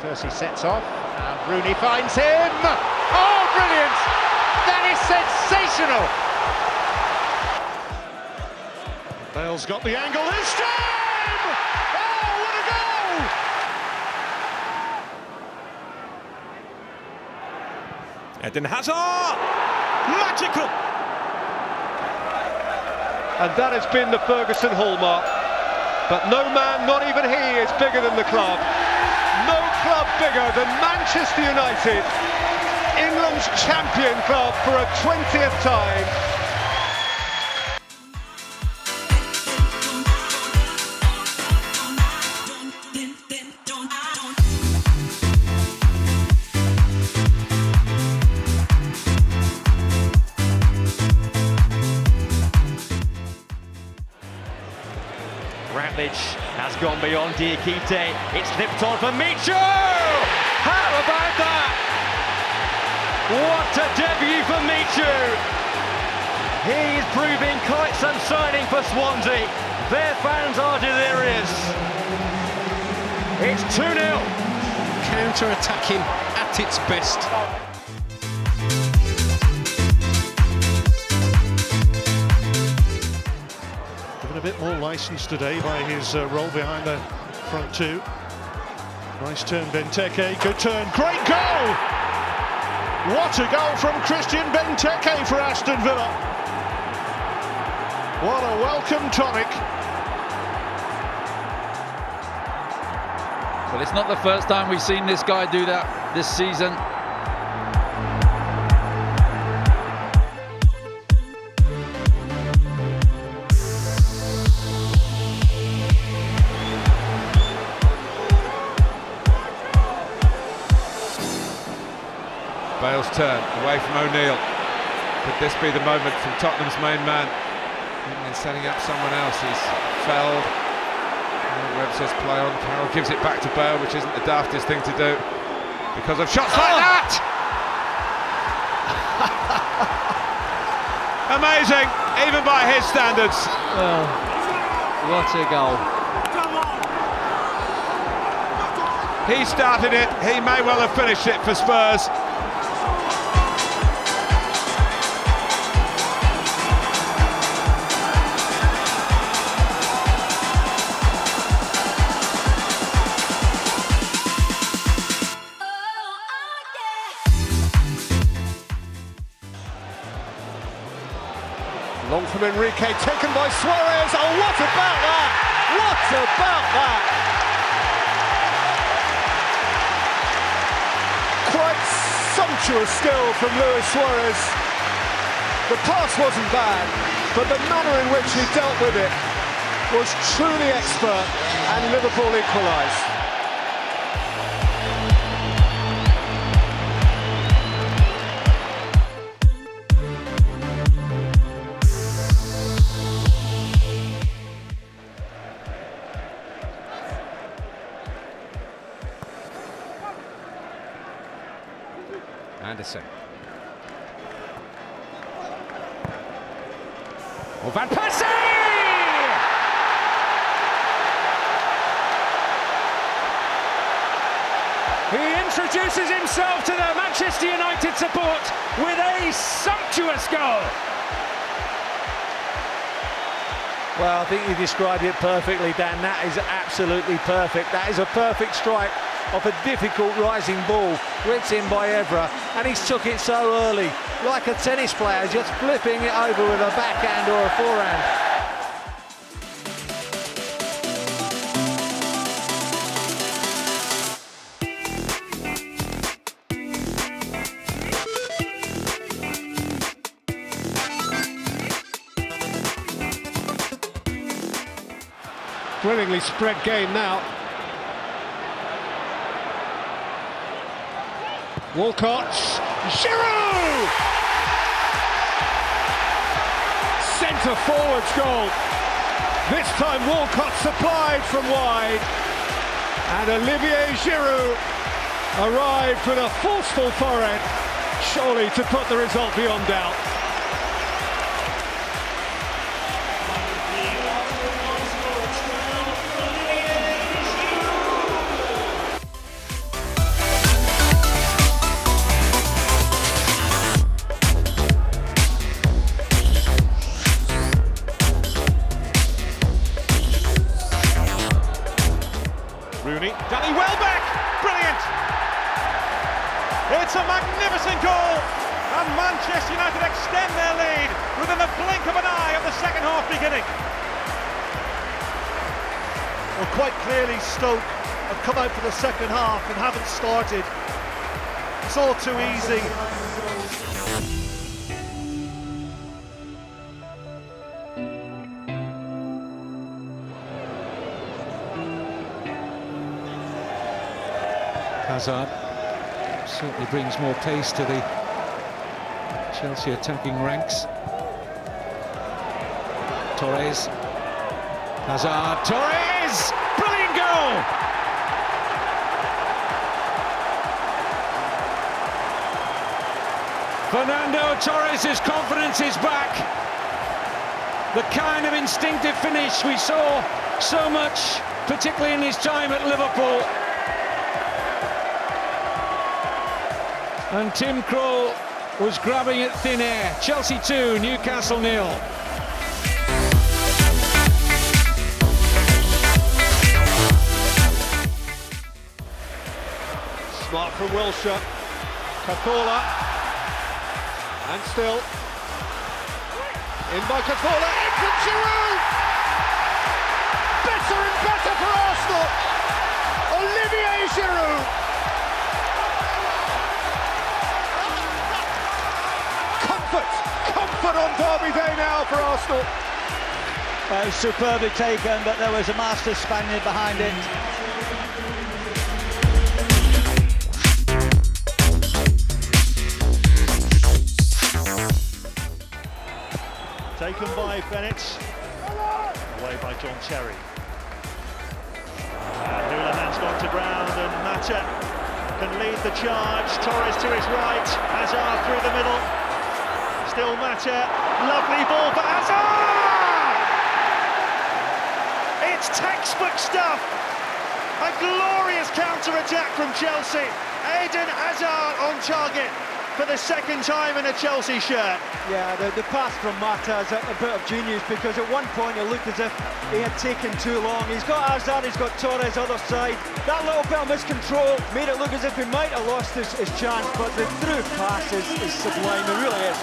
Percy sets off, and Rooney finds him! Oh, brilliant! That is sensational! Bale's got the angle this time! Oh, what a goal! Eden Hazard! Magical! And that has been the Ferguson hallmark. But no man, not even he, is bigger than the club. No club bigger than Manchester United, England's champion club for a 20th time. Ratledge has gone beyond Diakite. It's slipped on for Michu! How about that? What a debut for Michu! He's proving quite some signing for Swansea. Their fans are delirious. It's 2-0. Counter-attacking at its best. Given a bit more licence today by his role behind the front two. Nice turn, Benteke, good turn, great goal! What a goal from Christian Benteke for Aston Villa. What a welcome tonic. Well, it's not the first time we've seen this guy do that this season. Bale's turn away from O'Neill. Could this be the moment from Tottenham's main man? And setting up someone else. He's fouled. Webb says play on. Carroll gives it back to Bale, which isn't the daftest thing to do because of shots like that. Amazing, even by his standards. Oh, what a goal. He started it. He may well have finished it for Spurs. Long from Enrique, taken by Suarez. Oh, what about that? What about that? Quite sumptuous skill from Luis Suarez. The pass wasn't bad, but the manner in which he dealt with it was truly expert, and Liverpool equalised. Anderson. Oh, Van Persie! He introduces himself to the Manchester United support with a sumptuous goal. Well, I think you described it perfectly, Dan. That is absolutely perfect. That is a perfect strike off a difficult rising ball, whipped in by Evra, and he's took it so early, like a tennis player, just flipping it over with a backhand or a forehand. Brilliantly spread game now. Walcott, Giroud! Centre forwards goal. This time Walcott supplied from wide, and Olivier Giroud arrived with a forceful forehead, surely to put the result beyond doubt. Rooney, Danny Welbeck, brilliant! It's a magnificent goal, and Manchester United extend their lead within the blink of an eye of the second half beginning. Well, quite clearly Stoke have come out for the second half and haven't started. It's all too easy. Hazard certainly brings more pace to the Chelsea attacking ranks. Torres, Hazard, Torres, brilliant goal! Fernando Torres' confidence is back. The kind of instinctive finish we saw so much, particularly in his time at Liverpool. And Tim Krul was grabbing at thin air. Chelsea 2, Newcastle 0. Smart from Wilshere. Cazorla. And still. In by Cazorla. In from Giroud! Better and better for Arsenal! Olivier Giroud! Comfort on Derby Day now for Arsenal. Well, it was superbly taken, but there was a master Spaniard behind it. Taken by Bennett. Away by John Terry. And Houlihan's gone to ground, and Mata can lead the charge. Torres to his right, Hazard through the middle. Still Mata, lovely ball for Hazard! It's textbook stuff! A glorious counter-attack from Chelsea. Eden Hazard on target for the second time in a Chelsea shirt. Yeah, the pass from Mata is a bit of genius, because at one point it looked as if he had taken too long. He's got Hazard, he's got Torres other side. That little bit of miscontrol made it look as if he might have lost his chance, but the through pass is sublime, it really is.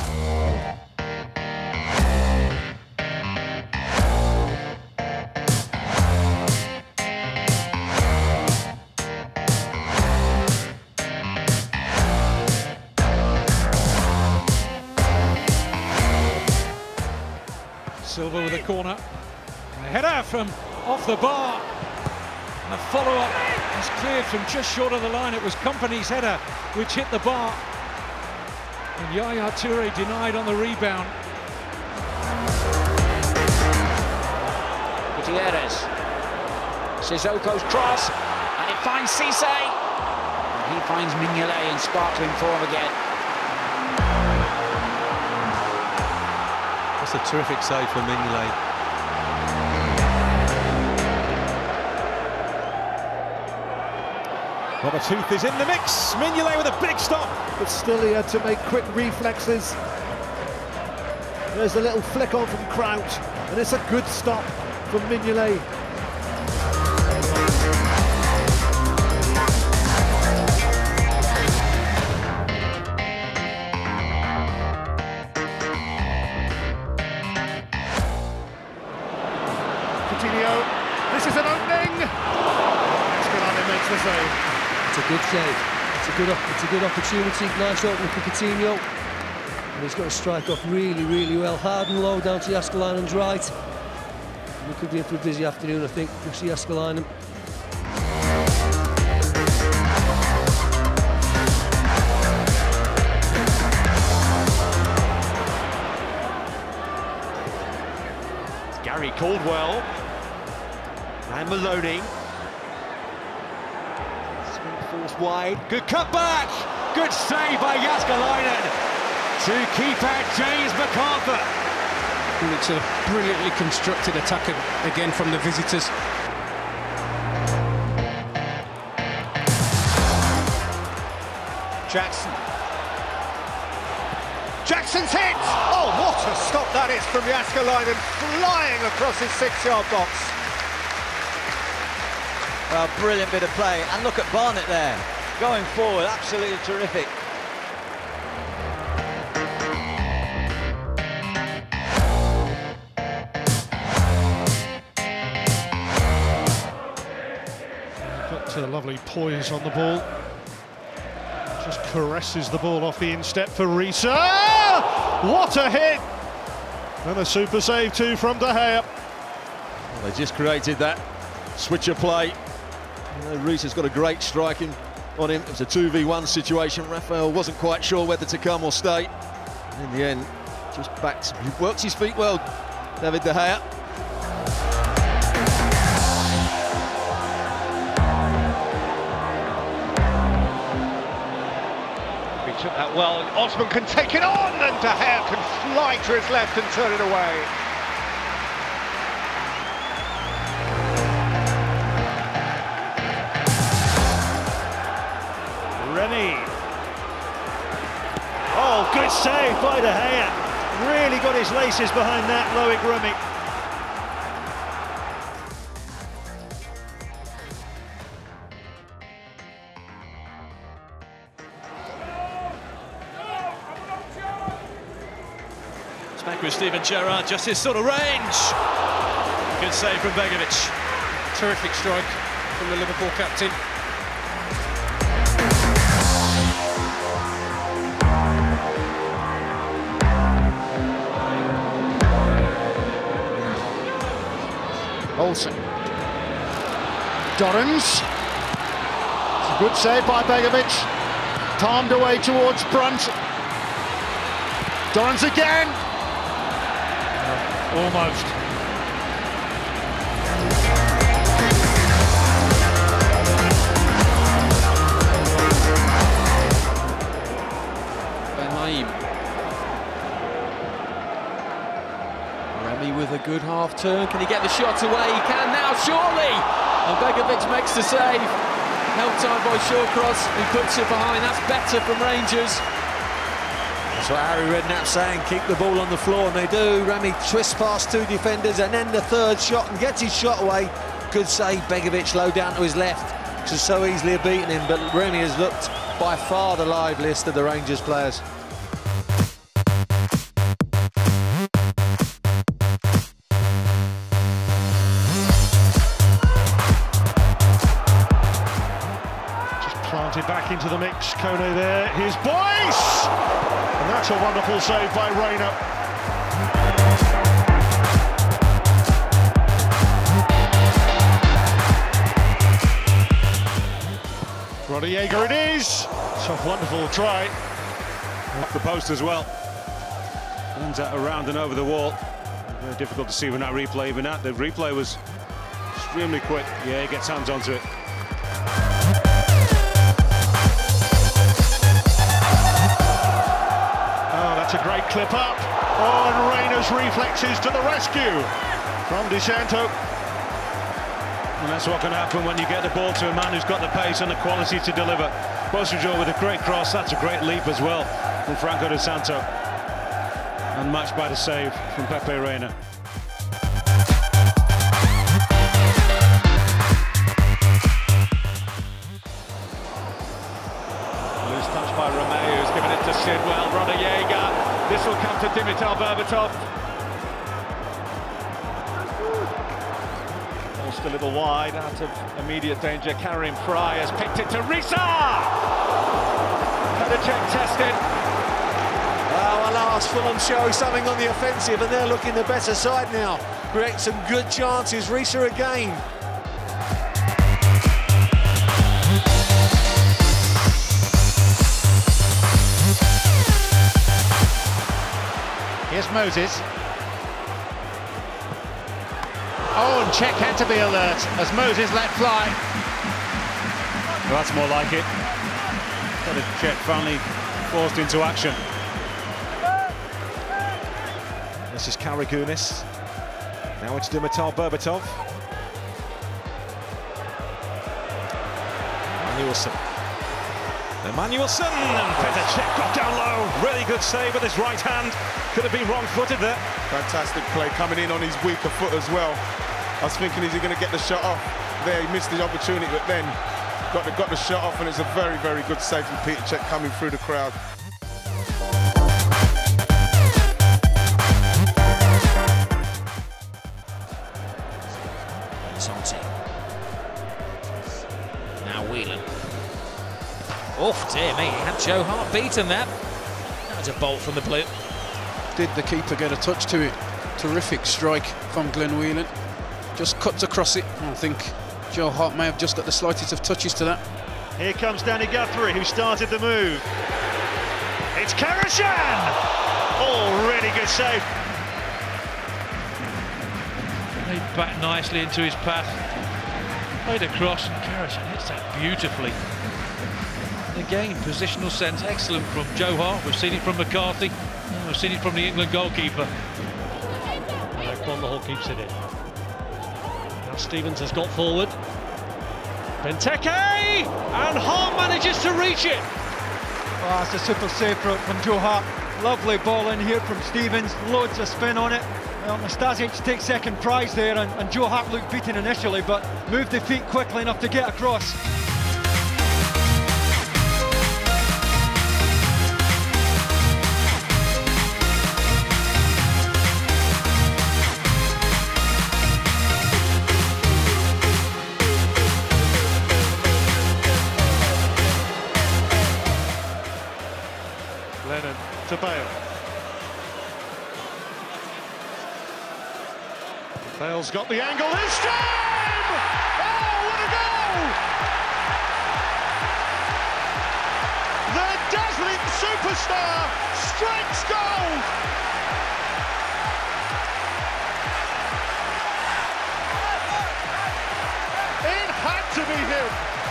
Silva with a corner. And a header from off the bar. And the follow-up is cleared from just short of the line. It was Kompany's header which hit the bar. And Yaya Toure denied on the rebound. Gutierrez. Sissoko's cross. And it finds Cisse. And he finds Mignolet in sparkling form again. That's a terrific save for Mignolet. Well, the tooth is in the mix. Mignolet with a big stop. But still he had to make quick reflexes. There's a little flick on from Crouch, and it's a good stop from Mignolet. This is an opening. Coutinho makes the save. It's a good save. It's a good opportunity. Nice opening for Coutinho. And he's got to strike off really, really well. Hard and low down to Jääskeläinen's right. We could be in for a busy afternoon, I think. We'll see Jääskeläinen. Gary Caldwell. And Maloney. Swing force wide. Good cutback. Good save by Jääskeläinen to keep out James MacArthur. I think it's a brilliantly constructed attack again from the visitors. Jackson. Jackson's hit! Oh, what a stop that is from Jääskeläinen, flying across his 6-yard box. Well, brilliant bit of play, and look at Barnett there, going forward, absolutely terrific. Got lovely poise on the ball. Just caresses the ball off the instep for Risa. What a hit! And a super save too from De Gea. Well, they just created that switch of play. Risa's got a great striking on him. It was a 2v1 situation. Rafael wasn't quite sure whether to come or stay. And in the end, just backs. He works his feet well, David De Gea. Took that well, and Osman can take it on, and De Gea can fly to his left and turn it away. Remy. Oh, good save by De Gea. Really got his laces behind that, Loic Remy. Back with Steven Gerrard, just his sort of range. Good save from Begovic. Terrific strike from the Liverpool captain. Olsen. Dorrans. It's a good save by Begovic. Palmed away towards Brunt. Dorrans again. Almost. Ben-Haim. Remy with a good half turn. Can he get the shot away? He can now, surely! And Begovic makes the save. Held time by Shawcross. He puts it behind. That's better from Rangers. That's what Harry Redknapp's saying, keep the ball on the floor, and they do. Remy twists past two defenders and then the third shot and gets his shot away. Good save, Begovic low down to his left. Could so easily have beaten him, but Remy has looked by far the liveliest of the Rangers players. Planted back into the mix, Kone there, his Boyce! And that's a wonderful save by Reina. Rodallega it is! It's a wonderful try. Off the post as well. Runs that around and over the wall. Very difficult to see when that replay, even that. The replay was extremely quick. Yeah, he gets hands onto it. That's a great clip up. Oh, and Reina's reflexes to the rescue from Di Santo. And that's what can happen when you get the ball to a man who's got the pace and the quality to deliver. Bosrajo with a great cross. That's a great leap as well from Franco Di Santo. And matched by the save from Pepe Reina. Loose touch by Romeo, who's given it to Sidwell. Rodallega. This will come to Dimitar Berbatov. Almost a little wide, out of immediate danger. Karim Fry has picked it to Risa! Pedicek tested. Well, alas, Fulham show something on the offensive, and they're looking the better side now. Create some good chances. Risa again. Here's Moses. Oh, and Czech had to be alert as Moses let fly. Well, that's more like it. Got a Czech finally forced into action. This is Karagounis. Now it's Dimitar Berbatov. Emmanuelson, and Petr got down low. Really good save with his right hand. Could have been wrong-footed there. Fantastic play, coming in on his weaker foot as well. I was thinking, is he going to get the shot off? there, he missed the opportunity, but then got the shot off, and it's a very, very good save from Peter Cech coming through the crowd. Now Whelan. Oh dear me, had Joe Hart beaten that. That was a bolt from the blue. Did the keeper get a touch to it? Terrific strike from Glenn Whelan. Just cuts across it. I think Joe Hart may have just got the slightest of touches to that. Here comes Danny Guthrie, who started the move. It's Karashan! Oh, really good save. Played back nicely into his path. Played across, and Karashan hits that beautifully. And again, positional sense, excellent from Joe Hart. We've seen it from McCarthy. We've seen it from the England goalkeeper. And Conlahall keeps it in. Now Stevens has got forward. Benteke! And Hart manages to reach it. Oh, that's a super save from Joe Hart. Lovely ball in here from Stevens. Loads of spin on it. Well, Nastasic takes second prize there, and Joe Hart looked beaten initially, but moved the feet quickly enough to get across. Lennon to Bale. Bale's got the angle this time! Oh, what a goal! The dazzling superstar strikes gold! It had to be him!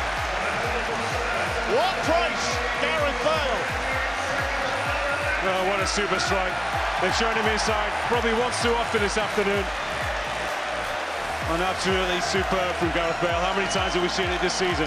What price, Gareth Bale? Well, what a super strike. They've shown him inside, probably once too often this afternoon. And absolutely superb from Gareth Bale. How many times have we seen it this season?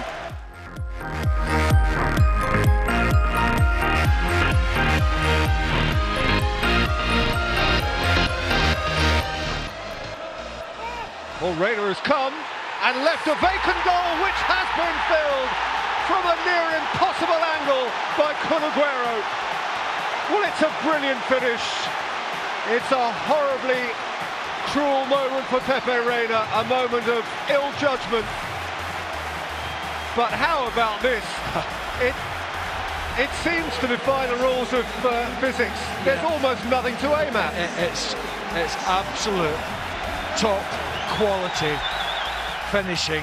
Well, Rayner has come and left a vacant goal, which has been filled from a near impossible angle by Kun Aguero. Well, it's a brilliant finish. It's a horribly cruel moment for Pepe Reina, a moment of ill judgment. But how about this? It seems to defy the rules of physics. There's almost nothing to aim at. It's absolute top quality finishing.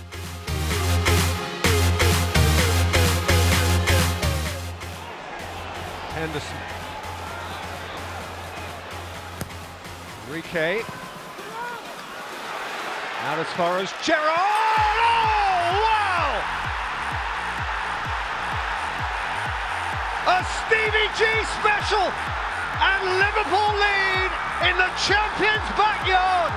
Henderson. Enrique. Out as far as Gerrard! Oh, wow! A Stevie G special! And Liverpool lead in the champions' backyard!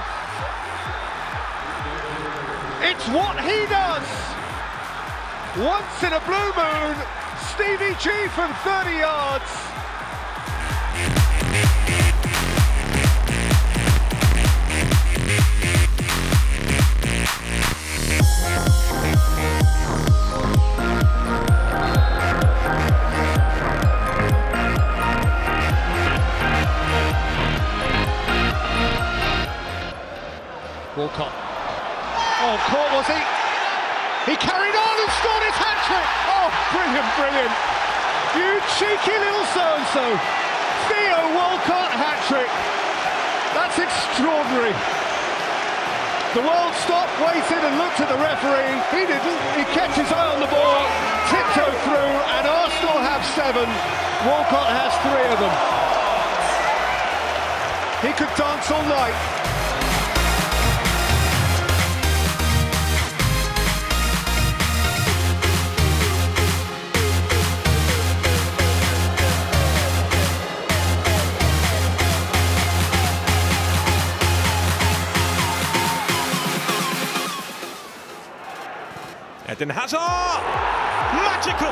It's what he does! Once in a blue moon, Stevie G from 30 yards. Walcott. Oh, caught was he? He carried on and scored his hat-trick! Oh, brilliant, brilliant! You cheeky little so-and-so! Theo Walcott hat-trick! That's extraordinary! The world stopped, waited and looked at the referee. He didn't. He kept his eye on the ball, tiptoed through, and Arsenal have 7. Walcott has 3 of them. He could dance all night. Eden Hazard! Magical!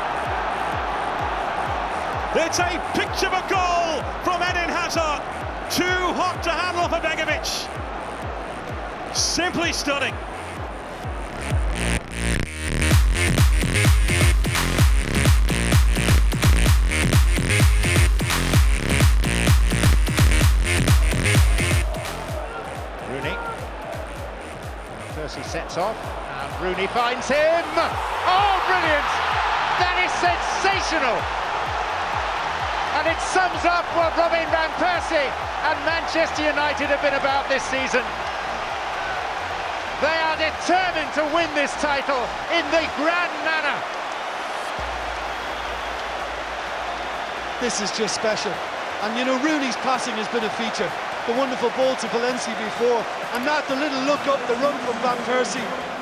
It's a picture of a goal from Eden Hazard. Too hot to handle for Begovic. Simply stunning. finds him. Oh, brilliant! That is sensational! And it sums up what Robin van Persie and Manchester United have been about this season. They are determined to win this title in the grand manner. This is just special. And you know, Rooney's passing has been a feature. The wonderful ball to Valencia before, and that, the little look up, the run from Van Persie.